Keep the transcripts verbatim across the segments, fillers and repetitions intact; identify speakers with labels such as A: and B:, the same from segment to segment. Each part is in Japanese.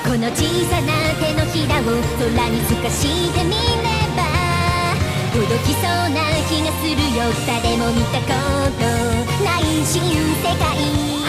A: この小さな手のひらを空に透かしてみれば届きそうな気がするよ。誰も見たことない新世界。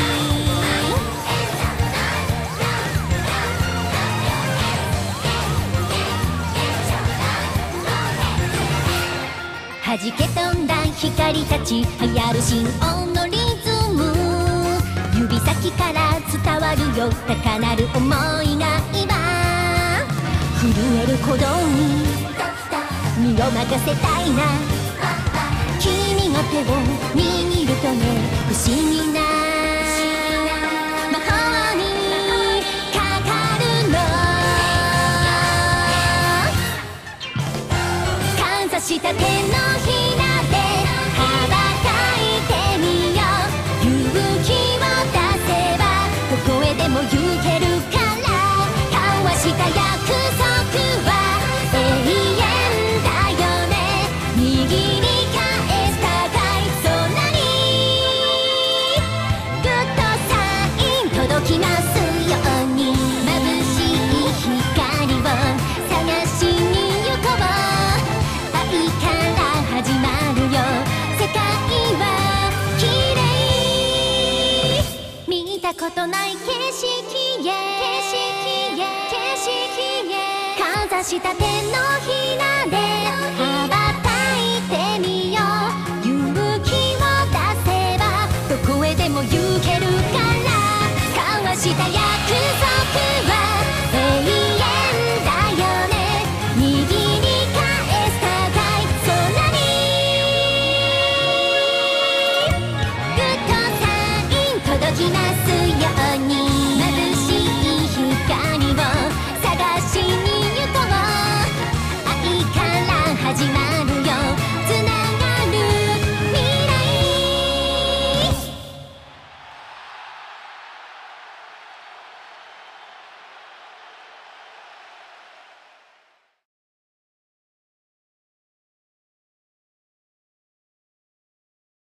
A: 弾け飛んだ光たち流行る心音のリズム。指先から伝わるよ高鳴る想いが今震える鼓動に身を任せたいな。君の手を握るとね不思議な魔法にかかるの。かざした手のひらで羽ばたいてみよう。勇気を出せばどこへでも行けるから交わした約束は永遠だよね。握り返す高い空にグッドサイン届きますように。眩しい光を探しに行こう。愛から始まるよ世界は綺麗。見たことない景色へ景色へ景色へかざした手のひらで羽ばたいてみよう。勇気を出せばどこへでも行けるから交わした約束は永遠だよね。握り返す高い空にグッドサイン届きますように。